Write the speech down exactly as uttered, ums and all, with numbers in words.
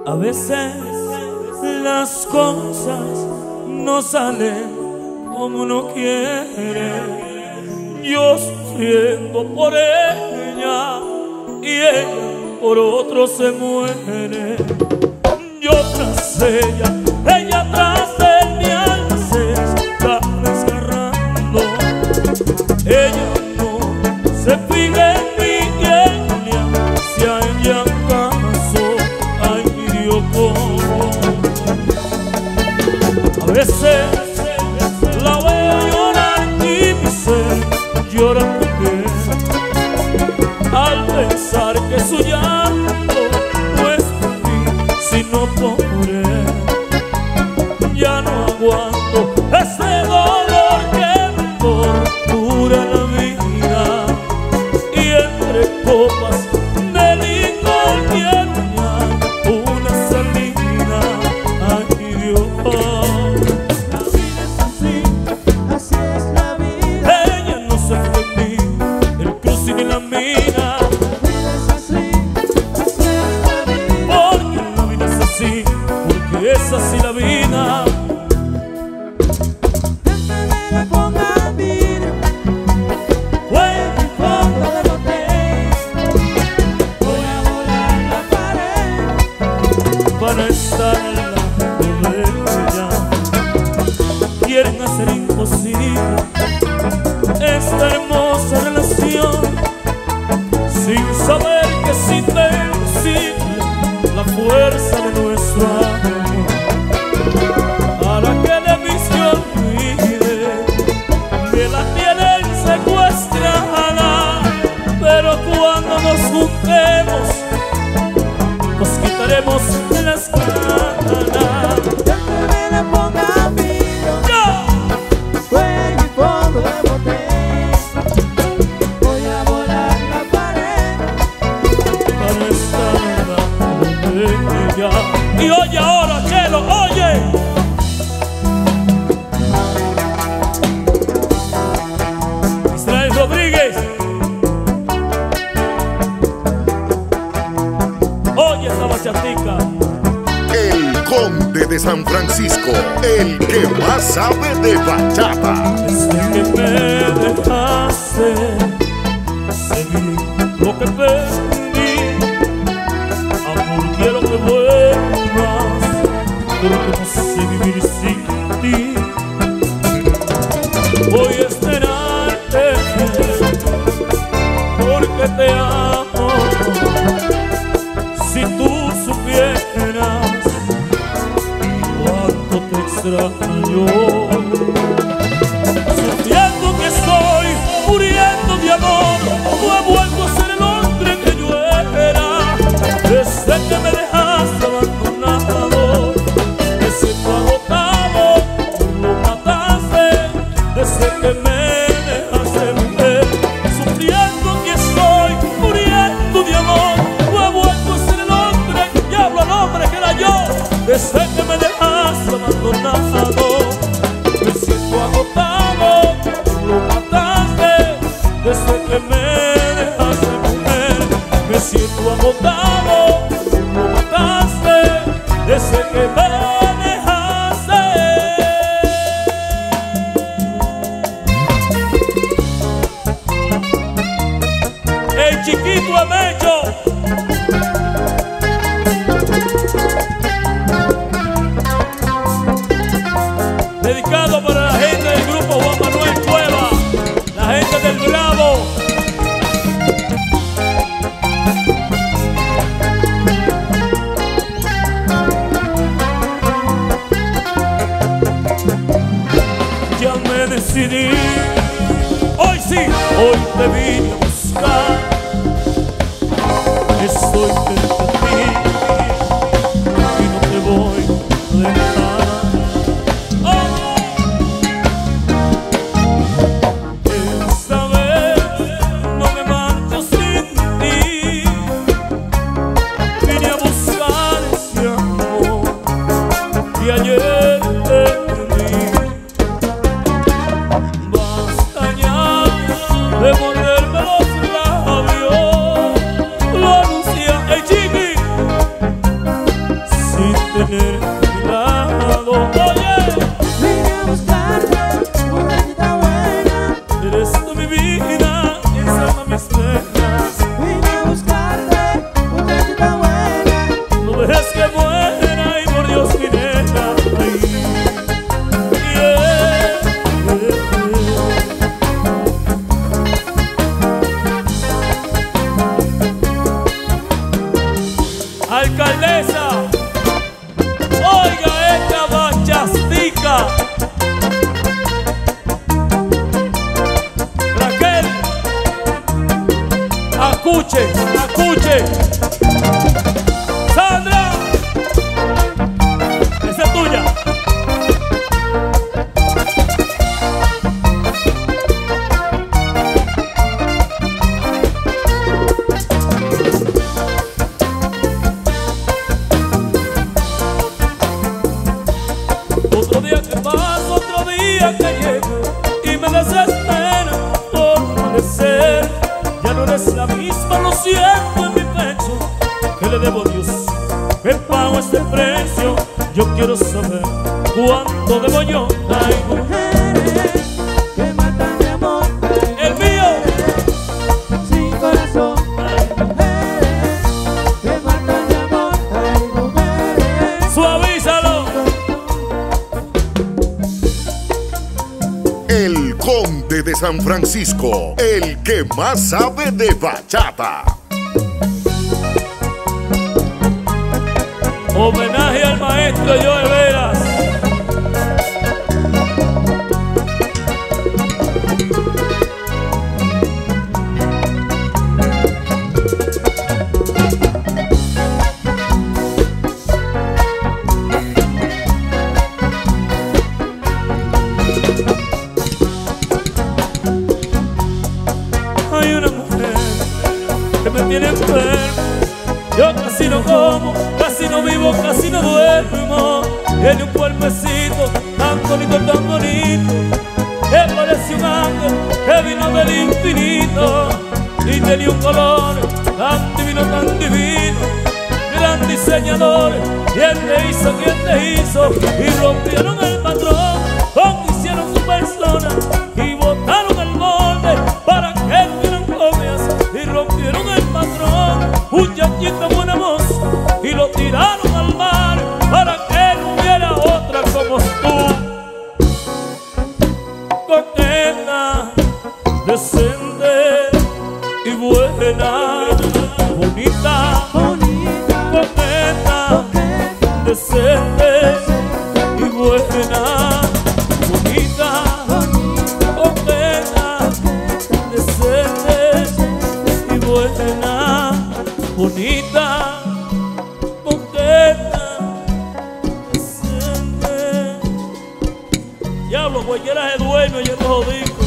A veces las cosas no salen como uno quiere. Yo sufriendo por ella y ella por otro se muere. Yo tras ella, ella tras de mi alma se está desgarrando. Ella no se fija en mí y ella si a ella acaso, ay Dios, como a veces la veo llorar y mi ser llora también al pensar que su llanto no es por mí sino por él. Ya no aguanto ese dolor que me tortura la vida y entre copas de licor quiero ya una salida. Ay Dios, es así la vida. Desde me ponga a mirar, fue mi fondo de botella. Voy a volar la pared para estar al lado de ella. Quieren hacer imposible esta hermosa relación sin saber que es invencible la fuerza de nuestro amor. Para que de mí se olvide que la tienen secuestrada, pero cuando nos juntemos nos quitaremos las ganas. Desde me ponga a mirar, fue mi fondo de botella. Voy a volar la pared para estar al lado de ella. Y oye ahora, Chelo, oye. Israel Rodríguez, oye esta bachatica. El Conde de San Francisco, el que más sabe de bachata. Desde que me dejaste, seguí lo que perdí. Amor, quiero que vuelvas, porque no sé vivir sin ti. Voy a esperarte, porque te amo. Si tú supieras cuánto te extraño, sintiendo que estoy muriendo de amor, no he vuelto a ser el hombre que yo era. Desde que me dejaste abandonado, me siento agotado, lo mataste. Desde que me dejaste mujer, sufriendo que estoy muriendo de amor, no he vuelto a ser el hombre, diablo al hombre que era yo. Desde que me dejaste abandonado, me siento agotado, lo mataste. Desde que me dejaste mujer, me siento agotado, lo mataste. Desde que me dejaste. El chiquito Amecho, dedicado para la gente del grupo Juan Manuel Cueva, la gente del Bravo. Ya me decidí, hoy sí, hoy te vine a buscar. Estoy frente a ti y no te voy a dejar. Oh, esta vez no me marcho sin ti. Vine a buscar ese amor y ayer te perdí. Basta ya de volvérmelo Alcaldesa, oiga esta bachastica. Raquel, acuche, acuche. Sandra, esa es tuya. Otro día que paso, otro día que llego y me desespera por no ser. Ya no eres la misma, lo siento en mi pecho. ¿Qué le debo a Dios? ¿Qué pago este precio? Yo quiero saber cuánto debo yo. Ay, Mujeres que matan de amor, el mío. sin corazón. Mujeres que matan de amor, ay, mujeres. Suavízalo. El Conde de San Francisco, el que más sabe de bachata. Homenaje al maestro Joe Veras. Hay una mujer que me tiene enfermo. Yo casi no como, casi no vivo, casi no duermo. Tiene un cuerpecito tan bonito, tan bonito, que parece un ángel que vino del infinito. Y tenía un color tan divino, tan divino. Gran diseñador, ¿quién te hizo, quién te hizo? Y rompieron el patrón, conquisieron su persona y botaron el molde para que tuvieran copias. Y rompieron el patrón, muchachito buena voz, y lo tiraron al mar para que no hubiera otra como tú. Coqueta, decente y buena, bonita, Bonita, coqueta, coqueta, decente y buena, bonita, bonita, coqueta, decente y buena, bonita, coqueta, decente. Diablo, cualquiera se duerme y yo no jodido.